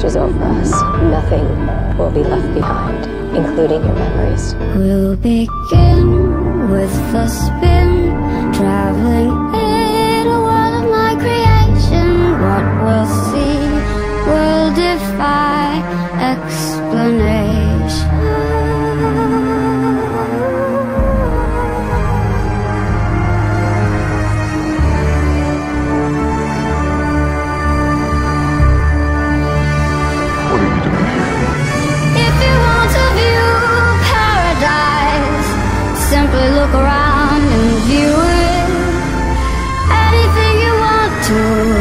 washes over us, nothing will be left behind, including your memories. We'll begin with a spin, traveling in a world of my creation. What we'll see will defy explanation. Simply look around and view it. Anything you want to